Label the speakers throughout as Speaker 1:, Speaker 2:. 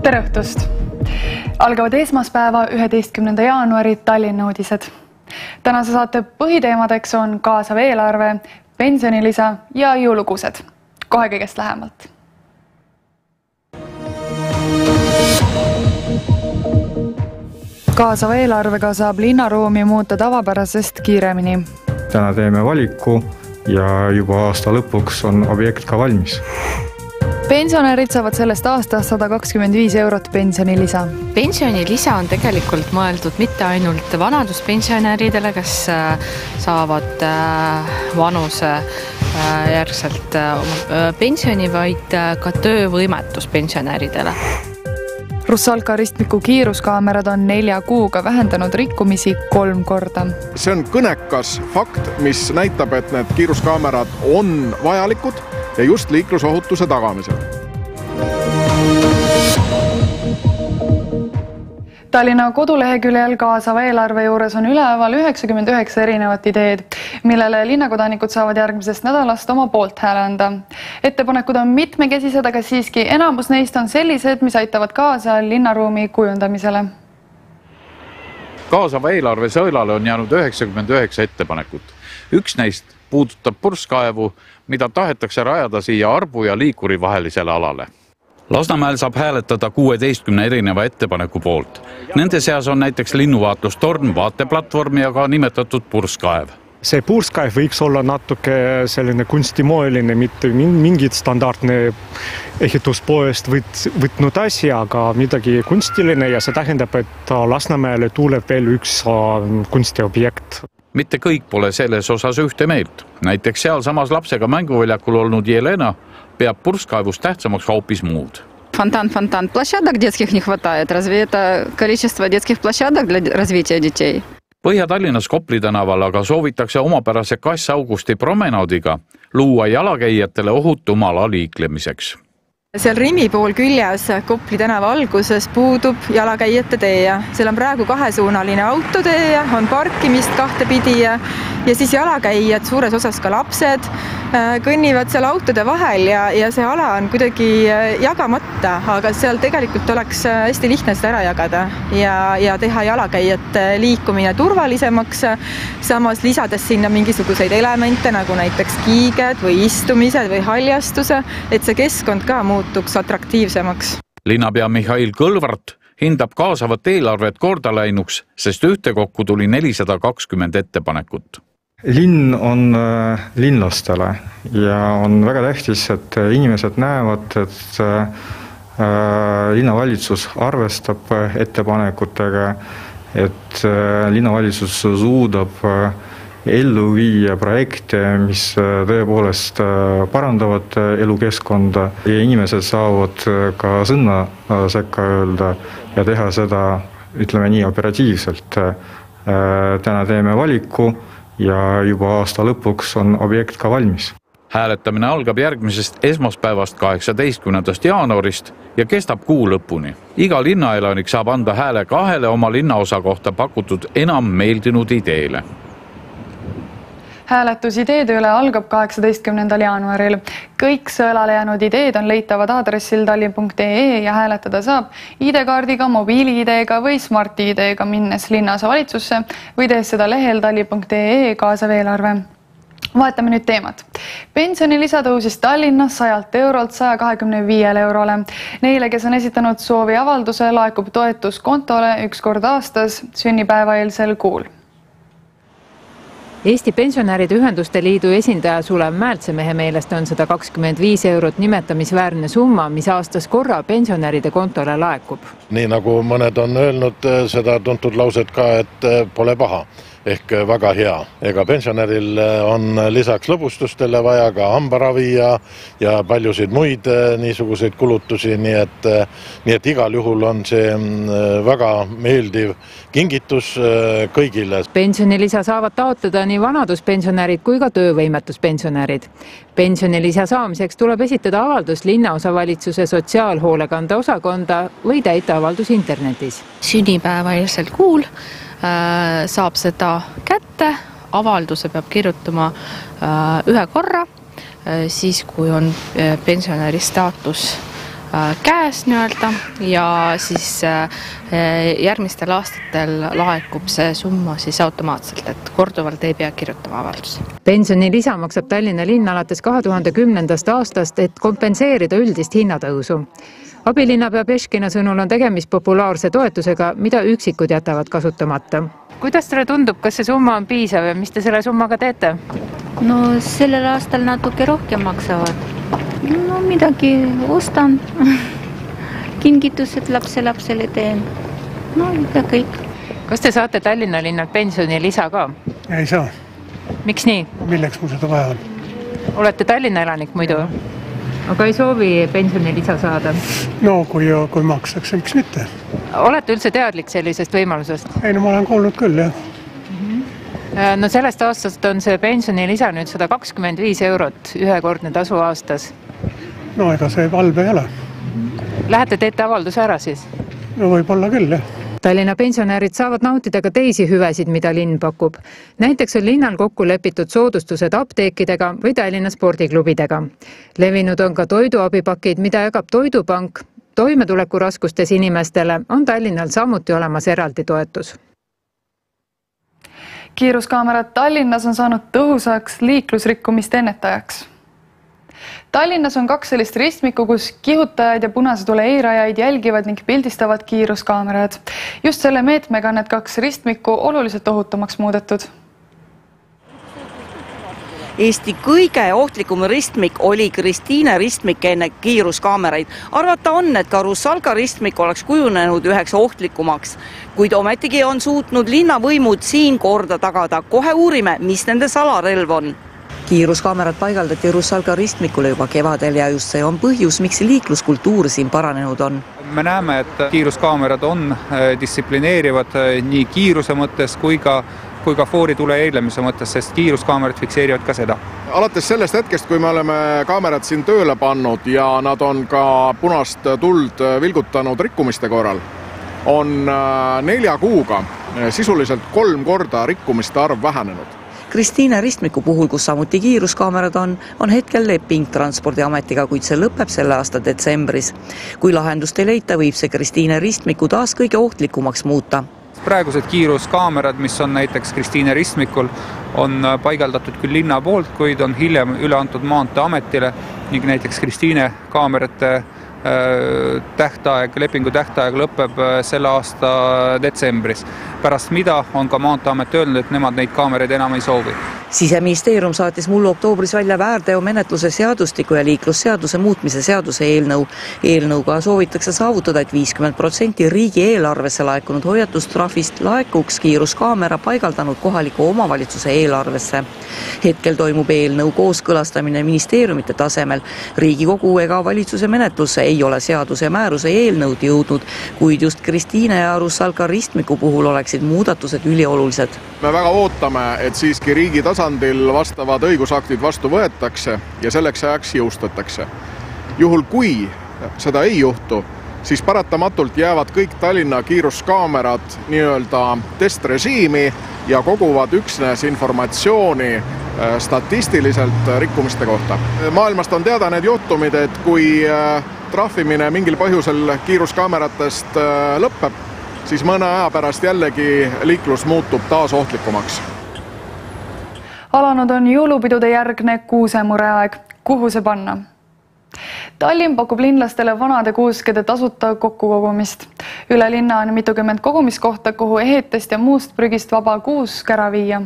Speaker 1: Tere õhtust! Algavad esmaspäeva 11. jaanuari Tallinna uudised. Tänase saate põhiteemadeks on kaasav eelarve, pensionilisa ja jõulukuused. Kohe kõigest lähemalt. Kaasava eelarvega saab linnaruumi muuta tavapärasest kiiremini.
Speaker 2: Täna teeme valiku ja juba aasta lõpuks on objekt ka valmis.
Speaker 1: Pensionärid saavad sellest aastast 125 eurot pensionilisa.
Speaker 3: Pensionilisa on tegelikult mõeldud mitte ainult vanaduspensionäridele, kes saavad vanuse järgselt pensioni, vaid ka töövõimetuspensionäridele.
Speaker 1: Russalka ristmiku kiiruskaamerad on 4 kuuga vähendanud rikkumisi 3 korda.
Speaker 4: See on kõnekas fakt, mis näitab, et need kiiruskaamerad on vajalikud ja just liiklusohutuse tagamisel.
Speaker 1: Tallinna koduleheküljel kaasava eelarve juures on üleval 99 erinevat ideed, millele linnakodanikud saavad järgmisest nädalast oma poolt hääle anda. Ettepanekud on mitmekesised, aga siiski enamus neist on sellised, mis aitavad kaasa linnaruumi kujundamisele.
Speaker 5: Kaasava eelarve sõelale on jäänud 99 ettepanekut. Üks neist puudutab purskkaevu, mida tahetakse rajada siia Arbu ja Liikuri vahelisele alale. Lasnamäel saab hääletada 16 erineva ettepaneku poolt. Nende seas on näiteks linnuvaatlustorn, vaateplatvorm ja ka nimetatud purskkaev.
Speaker 6: See purskkaev võiks olla natuke selline kunstimoeline, mitte mingit standardne ehituspoest võtnud asi, aga midagi kunstiline ja see tähendab, et Lasnamäele tuleb veel üks kunstiobjekt.
Speaker 5: Mitte kõik pole selles osas ühte meelt. Näiteks seal samas lapsega mänguväljakul olnud Jelena peab purskkaevust tähtsamaks hoopis muud.
Speaker 7: Фонтан. Площадок детских не хватает. Разве это количество детских площадок для развития детей?
Speaker 5: Põhja-Tallinnas Kopli tänaval aga soovitakse omapärase Kass-Augusti promenaadiga luua jalakäijatele ohutuma ala liiklemiseks.
Speaker 8: Seal Rimi pool küljes Kopli tänava alguses puudub jalakäijate tee. Seal on praegu 2-suunaline autotee, on parkimist 2 pidi ja siis jalakäijad, suures osas ka lapsed, kõnnivad seal autode vahel ja see ala on kuidagi jagamata, aga seal tegelikult oleks hästi lihtne seda ära jagada ja teha jalakäijate liikumine turvalisemaks, samas lisades sinna mingisuguseid elemente, nagu näiteks kiiged või istumised või haljastuse, et see keskkond ka muutuks atraktiivsemaks.
Speaker 5: Linnapea Mihhail Kõlvart hindab kaasavat eelarvet korda läinuks, sest ühtekokku tuli 420 ettepanekut.
Speaker 2: Linn on linlastele ja on väga tähtis, et inimesed näevad, et linnavalitsus arvestab ettepanekutega, et linnavalitsus suudab ellu viia projekte, mis tõepoolest parandavad elukeskkonda ja inimesed saavad ka sõna sekka öelda ja teha seda, ütleme nii, operatiivselt. Täna teeme valiku ja juba aasta lõpuks on objekt ka valmis.
Speaker 5: Hääletamine algab järgmisest esmaspäevast 18. jaanuarist ja kestab kuu lõpuni. Iga linnaelanik saab anda hääle 2 oma linnaosa kohta pakutud enam meeldinud ideele.
Speaker 1: Hääletus ideede üle algab 18. jaanuaril. Kõik sõelale jäänud ideed on leitavad aadressil tallinn.ee ja hääletada saab ID-kaardiga, mobiili-ID-ga või smart-ID-ga minnes linnaosa valitsusse või tehes seda lehel tallinn.ee kaasav eelarve. Vaatame nüüd teemat. Pensionilisa tõusis Tallinnas 100 eurolt 125 eurole. Neile, kes on esitanud soovi avalduse, laekub toetus kontole 1 kord aastas sünnipäevaeelsel kuul.
Speaker 9: Eesti Pensionäride Ühenduste Liidu esindaja Sulev Määltsemehe meelest on 125 eurot nimetamisväärne summa, mis aastas korra pensionäride kontole laekub.
Speaker 10: Nii nagu mõned on öelnud seda tuntud lauset ka, et pole paha. Ehk väga hea. Ega pensionäril on lisaks lõbustustele vaja ka hambaravi ja paljusid muid niisuguseid kulutusi, nii et igal juhul on see väga meeldiv kingitus kõigile.
Speaker 9: Pensionilisa saavad taotleda nii vanaduspensionärid kui ka töövõimetuspensionärid. Pensionilisa saamiseks tuleb esitada avaldus linnaosavalitsuse sotsiaalhoolekande osakonda või täita avaldus internetis.
Speaker 3: Sünnipäevaeelsel kuul saab seda kätte, avalduse peab kirjutama 1 korra, siis kui on pensionäri staatus käes nii-öelda ja siis järgmistel aastatel laekub see summa siis automaatselt, et korduvalt ei pea kirjutama avaldusi.
Speaker 9: Pensionilisa maksab Tallinna linn alates 2010. aastast, et kompenseerida üldist hinnatõusu. Abilinnapea Beškina sõnul on tegemist populaarse toetusega, mida üksikud jätavad kasutamata. Kuidas teile tundub, kas see summa on piisav ja mis te selle summaga teete?
Speaker 11: No sellel aastal natuke rohkem maksavad. No midagi ostan, kingitused lapsele teen. No ja kõik.
Speaker 9: Kas te saate Tallinna linnalt pensionilisa ka?
Speaker 12: Ei saa.
Speaker 9: Miks nii?
Speaker 12: Milleks mul seda vaja on?
Speaker 9: Olete Tallinna elanik muidu? Aga ei soovi pensionilisa saada?
Speaker 12: No kui makstakse, miks mitte?
Speaker 9: Olete üldse teadlik sellisest võimalusest?
Speaker 12: Ei, no ma olen kuulnud küll, jah.
Speaker 9: No sellest aastast on see pensionilisa nüüd 125 €, ühekordne tasu aastas.
Speaker 12: No ega see halb ei ole.
Speaker 9: Lähete teete avalduse ära siis?
Speaker 12: No võib-olla küll, jah.
Speaker 9: Tallinna pensionärid saavad nautida ka teisi hüvesid, mida linn pakub. Näiteks on linnal kokku lepitud soodustused apteekidega või Tallinna spordiklubidega. Levinud on ka toiduabipakid, mida jagab Toidupank. Toimetulekuraskustes inimestele on Tallinnal samuti olemas eraldi toetus.
Speaker 1: Kiiruskaamerad Tallinnas on saanud tõhusaks liiklusrikkumiste ennetajaks. Tallinnas on 2 sellist ristmikku, kus kihutajad ja punase tule eirajaid jälgivad ning pildistavad kiiruskaamerad. Just selle meetmega on need 2 ristmikku oluliselt ohutumaks muudetud.
Speaker 13: Eesti kõige ohtlikum ristmik oli Kristiine ristmik enne kiiruskaameraid. Arvata on, et ka Russalka ristmik oleks kujunenud üheks ohtlikumaks, kuid ometigi on suutnud linnavõimud siin korda tagada. Kohe uurime, mis nende salarelv on.
Speaker 14: Kiiruskaamerad paigaldati Russalka ristmikule juba kevadel ja just see on põhjus, miks liikluskultuur siin paranenud on.
Speaker 15: Me näeme, et kiiruskaamerad on distsiplineerivad nii kiiruse mõttes kui ka fooritule eirlemise mõttes, sest kiiruskaamerad fikseerivad ka seda.
Speaker 4: Alates sellest hetkest, kui me oleme kaamerad siin tööle pannud ja nad on ka punast tuld vilgutanud rikkumiste korral, on 4 kuuga sisuliselt 3 korda rikkumiste arv vähenenud.
Speaker 14: Kristiine ristmiku puhul, kus samuti kiiruskaamerad on hetkel leping Transpordiametiga, kuid see lõpeb selle aasta detsembris. Kui lahendust ei leita, võib see Kristiine ristmiku taas kõige ohtlikumaks muuta.
Speaker 15: Praegused kiiruskaamerad, mis on näiteks Kristiine ristmikul, on paigaldatud küll linna poolt, kuid on hiljem üle antud Maanteeametile ning näiteks Kristiine kaamerate lepingu tähtaeg lõpeb selle aasta detsembris. Pärast mida on ka Maanteeamet öelnud, et nemad neid kaameraid enam ei soovi.
Speaker 14: Siseministeerium saatis mullu oktoobris välja väärteomenetluse seadustiku ja liiklusseaduse muutmise seaduse eelnõu. Eelnõuga soovitakse saavutada, et 50% riigi eelarvesse laekunud hoiatustrahvist laekuks kiiruskaamera paigaldanud kohaliku omavalitsuse eelarvesse. Hetkel toimub eelnõu kooskõlastamine ministeeriumite tasemel. Riigikogu ega valitsuse menetlusse ei ole seaduse ja määruse eelnõud jõudnud, kuid just Kristiine ja Russalka ristmiku puhul oleksid muudatused üliolulised.
Speaker 4: Me väga ootame, et siiski riigi tasandil vastavad õigusaktid vastu võetakse ja selleks ajaks jõustatakse. Juhul kui seda ei juhtu, siis paratamatult jäävad kõik Tallinna kiiruskaamerad nii-öelda testrežiimi ja koguvad üksnes informatsiooni statistiliselt rikkumiste kohta. Maailmast on teada need juhtumid, et kui trahvimine mingil põhjusel kiiruskaameratest lõpeb, siis mõne aja pärast jällegi liiklus muutub taas ohtlikumaks.
Speaker 1: Alanud on jõulupidude järgne kuusemureaeg. Kuhu see panna? Tallinn pakub linlastele vanade kuuskede tasuta kokkukogumist. Üle linna on mitukümmend kogumiskohta, kuhu ehetest ja muust prügist vaba kuusk ära viia.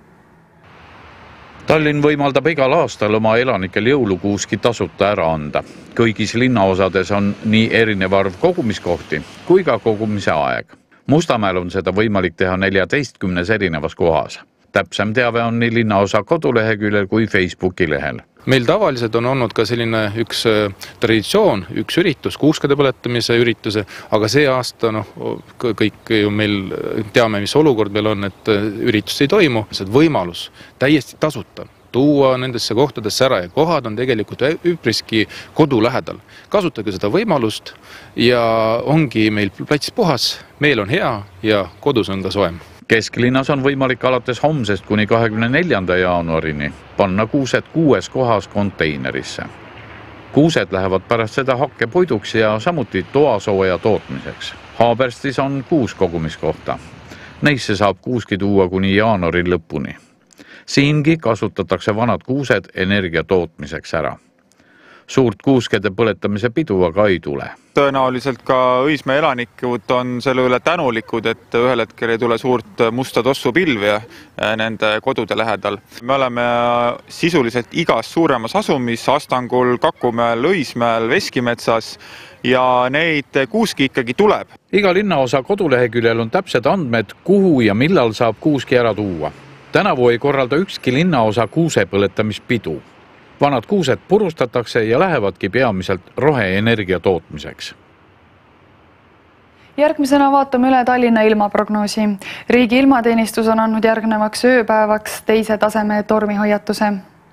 Speaker 5: Tallinn võimaldab igal aastal oma elanikel jõulukuuski tasuta ära anda. Kõigis linnaosades on nii erinev arv kogumiskohti kui ka kogumise aeg. Mustamäel on seda võimalik teha 14 erinevas kohas. Täpsem teave on nii linnaosa koduleheküljel kui Facebooki lehel.
Speaker 16: Meil tavaliselt on olnud ka selline üks traditsioon, üks üritus, kuuskede põletamise ürituse, aga see aasta kõik ju meil teame, mis olukord meil on, et üritust ei toimu. See võimalus täiesti tasuta tuua nendesse kohtadesse ära ja kohad on tegelikult üpriski kodu lähedal. Kasutage seda võimalust ja ongi meil plats puhas, meil on hea ja kodus on ka soem.
Speaker 5: Kesklinnas on võimalik alates homsest kuni 24. jaanuarini panna kuused 6 kohas konteinerisse. Kuused lähevad pärast seda hakkepuiduks ja samuti toasooja tootmiseks. Haaberstis on 6 kogumiskohta. Neisse saab kuuski tuua kuni jaanuari lõpuni. Siingi kasutatakse vanad kuused energia tootmiseks ära. Suurt kuuskede põletamise pidu aga ei tule.
Speaker 15: Tõenäoliselt ka Õismäe elanikud on selle üle tänulikud, et ühel hetkel ei tule suurt musta tossupilvi nende kodude lähedal. Me oleme sisuliselt igas suuremas asumis, Astangul, Kakumäel, Õismäel, Veskimetsas ja neid kuuski ikkagi tuleb.
Speaker 5: Iga linnaosa koduleheküljel on täpsed andmed, kuhu ja millal saab kuuski ära tuua. Tänavu ei korralda ükski linnaosa kuuse põletamispidu. Vanad kuused purustatakse ja lähevadki peamiselt roheenergia tootmiseks.
Speaker 1: Järgmisena vaatame üle Tallinna ilmaprognoosi. Riigi ilmateenistus on andnud järgnevaks ööpäevaks 2. taseme tormihoiatuse.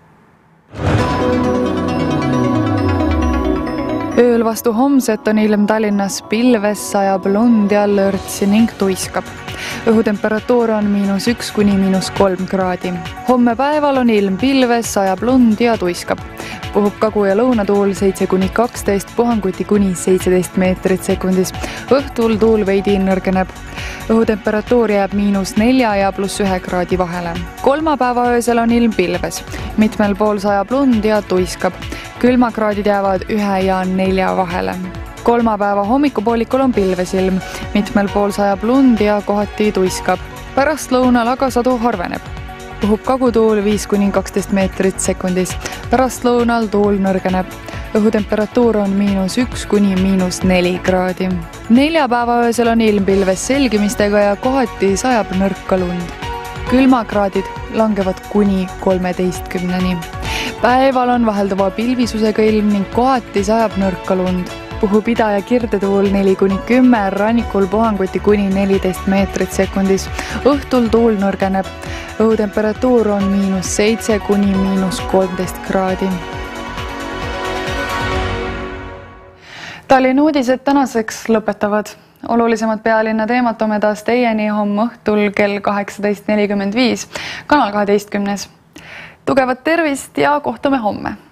Speaker 1: Ööl vastu homset on ilm Tallinnas pilves, sajab lund ja lörtsi ning tuiskab. Õhutemperatuur on -1 kuni -3 kraadi. Homme päeval on ilm pilves, sajab lund ja tuiskab. Puhub kagu- ja lõunatuul 7 kuni 12, puhanguti kuni 17 meetrit sekundis. Õhtul tuul veidi nõrgeneb. Õhutemperatuur jääb -4 ja +1 kraadi vahele. Kolmapäeva öösel on ilm pilves. Mitmel pool sajab lund ja tuiskab. Külmakraadid jäävad 1 ja 4 vahele. Kolmapäeva hommikupoolikul on pilves ilm. Mitmel pool sajab lund ja kohati tuiskab. Pärast lõunal aga sadu harveneb. Puhub kagutuul 5 kuni 12 meetrit sekundis. Pärast lõunal tuul nõrgeneb. Õhutemperatuur on -1 kuni -4 kraadi. Neljapäeva öösel on ilm pilves selgimistega ja kohati sajab nõrka lund. Külmakraadid langevad kuni 13-ni. Päeval on vahelduva pilvisusega ilm ning kohati sajab nõrka lund. Puhub ida- ja kirdetuul 4 kuni 10, rannikul puhanguti kuni 14 meetrit sekundis. Õhtul tuul nõrgeneb. Õhutemperatuur on -7 kuni -13 kraadi. Tallinna uudised tänaseks lõpetavad. Olulisemad pealinna teemad toome taas teieni homme õhtul kell 18.45 Kanal 12. Tugevat tervist ja kohtume homme!